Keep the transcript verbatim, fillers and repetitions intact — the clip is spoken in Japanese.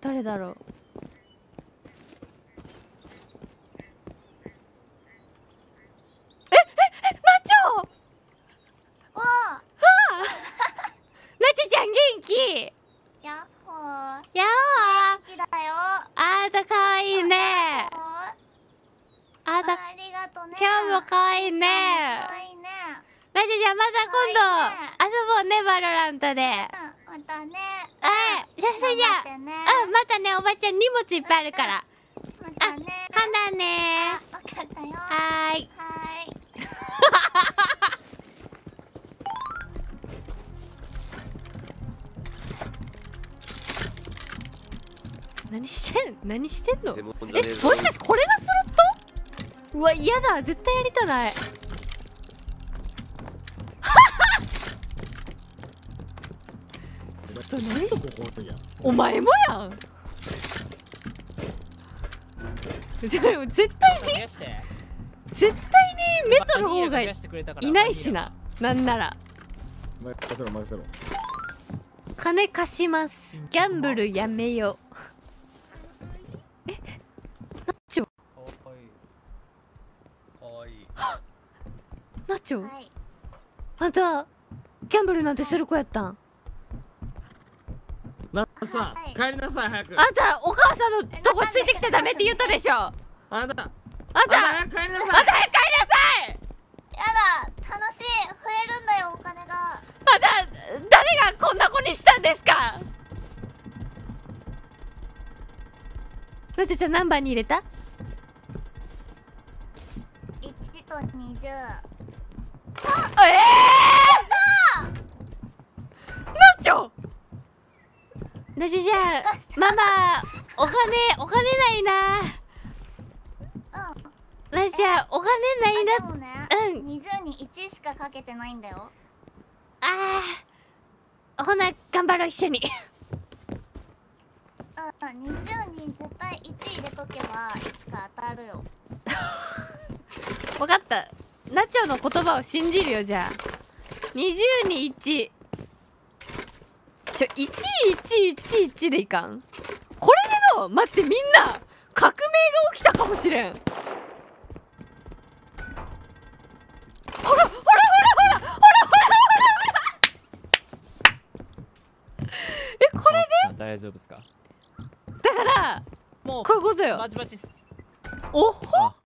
誰だろう。えええ、ナチョ。 わあ。 ナチョちゃん元気。 やっほー。 や元気だよ。 あーたかわいいね。あーた、 ありがとね。 今日もかわいいね。 かわいいね。 ナチョちゃんまた今度遊ぼうね、バロラントで。 うん、またね。 あ、じゃあそれじゃあ、うん、またね、おばちゃん荷物いっぱいあるから。 またね。 はなね。 わかったよ。 はーい。 はーい。 何してん何してんの。え、もしかえしてこれがスロット。うわ、嫌だ、絶対やりたない。ずっと何してお前もやん。でも絶対に絶対にメトの方がいないしな。なんなら任せろ任せろ。 金貸します。ギャンブルやめよう。え、ナチョ。 かわいい。 ナチョ、 はい。 あんたギャンブルなんてする子やったん。 なさん、帰りなさい早く。 あんたお母さんのとこついてきちゃダメって言ったでしょ。あんたあんたあんた早く帰りなさい。 あんた早く帰りなさい。 やだ、楽しい、増えるんだよ、お金が。 あんた誰がこんな子にしたんですか。ナチョちゃん何番に入れた。 いちとにじゅう。 ええー、ナチョナチョちゃん、ママお金お金ないな。 うん。 ナチョちゃんお金ないな。 でもね、 うん。 にじゅうにいちしかかけてないんだよ。 ああ、ほな頑張ろう一緒に。 うん、にじゅうに絶対いち入れとけばいつか当たるよ。 分かった。ナチョの言葉を信じるよ。じゃあにじゅうにいち。ちょいちいちいちいちでいかん。これでの待って、みんな革命が起きたかもしれん。ほらほらほらほらほらほらほらほら。え、これで大丈夫ですか。 だからもうこういうことよ。 バチバチっす。 おほ